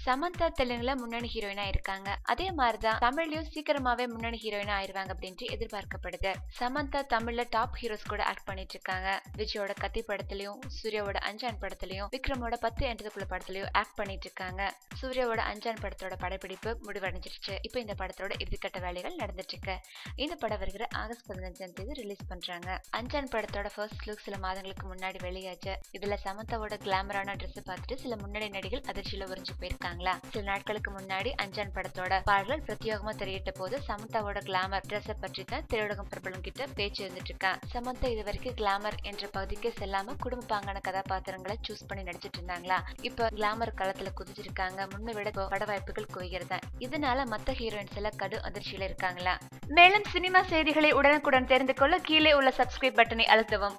சமந்தா தெலுங்குல முன்னணி ஹீரோயினா இருக்காங்க. அதே மாதிரிதான் தமிழ்லயும் சீக்கிரமாவே முன்னணி ஹீரோயினா ஆயிருவாங்க அப்படின்ட்டு எதிர்பார்க்கப்படுது. சமந்தா தமிழ்ல டாப் ஹீரோஸ் கூட ஆக்ட் பண்ணிட்டு இருக்காங்க. விஜயோட கத்தி படத்திலயும், சூர்யாவோட அஞ்சான் படத்திலயும், விக்ரமோட 10 என்றதுக்குள்ள படத்திலயும் ஆக்ட் பண்ணிட்டு இருக்காங்க. சூர்யாவோட அஞ்சான் படத்தோட படப்பிடிப்பு முடிவடைஞ்சிருச்சு. இப்போ இந்த படத்தோட இறுதிக்கட்ட வேலைகள் நடந்துட்டு இருக்கு. இந்த படம் வருகிற ஆகஸ்ட் 15ஆம் தேதி ரிலீஸ் பண்றாங்க. அஞ்சான் படத்தோட ஃபர்ஸ்ட் லுக் சில மாதங்களுக்கு முன்னாடி வெளியாச்சு. இதுல சமந்தாவோட கிளாமரான ட்ரெஸ் பார்த்துட்டு சில முன்னணி நடிகள் அதிர்ச்சியில உறிஞ்சு போயிருக்காங்களா. சில நாட்களுக்கு முன்னாடி அஞ்சான் படத்தோட பாடல்கள் பிரத்யேகமா தெரியிட்ட போது சமந்தாவோட கிளாமர் ட்ரெஸ் பற்றி தான் திரையுலகம் பிரபலம் கிட்ட பேச்சு இருந்துட்டு இருக்கா. சமந்தா இது வரைக்கும் கிளாமர் என்ற பகுதிக்கே செல்லாம குடும்ப பாங்கான கதாபாத்திரங்களை சூஸ் பண்ணி நடிச்சிட்டு இருந்தாங்களா. இப்ப கிளாமர் களத்துல குதிச்சிருக்காங்க. முன்ன விட பட வாய்ப்புகள் குவிகிறதா. இதனால மத்த ஹீரோயின்ஸ் எல்லாம் கடு அதிர்ச்சியில இருக்காங்களா. மேலும் சினிமா செய்திகளை உடனுக்குடன் தெரிந்து கொள்ள கீழே உள்ள சப்ஸ்கிரைப் பட்டனை அழுத்தவும்.